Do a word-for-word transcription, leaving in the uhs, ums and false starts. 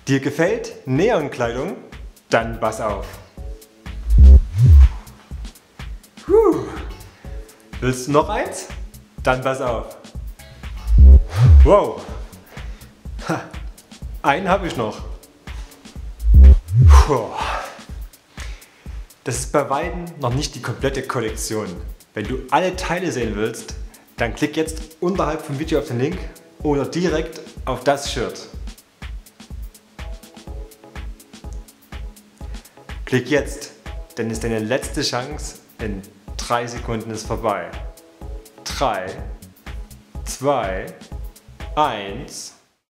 Dir gefällt Neonkleidung? Dann pass auf. Puh. Willst du noch eins? Dann pass auf. Wow. Ha. Einen habe ich noch. Puh. Das ist bei weitem noch nicht die komplette Kollektion. Wenn du alle Teile sehen willst, dann klick jetzt unterhalb vom Video auf den Link oder direkt auf das Shirt. Klick jetzt, denn es ist deine letzte Chance. In drei Sekunden ist vorbei. drei, zwei, eins.